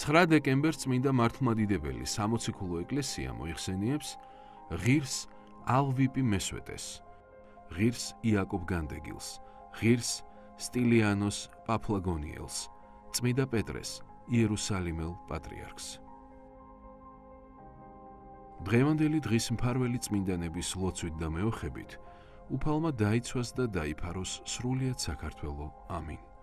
9 დეკემბერს წმინდა მართლმადიდებელი სამოციქულო ეკლესია მოიხსენიებს ღირს ალვიპი მესვეტეს, ღირს იაკობ განდეგილს, ღირს სტილიანოს პაფლაგონიელს, წმინდა პეტრეს იერუსალიმელ პატრიარქს. დღევანდელი დღის მფარველი წმინდანების ლოცვით და მეოხებით უფალმა დაიცვას და დაიფაროს სრულიად საქართველო. ამინ.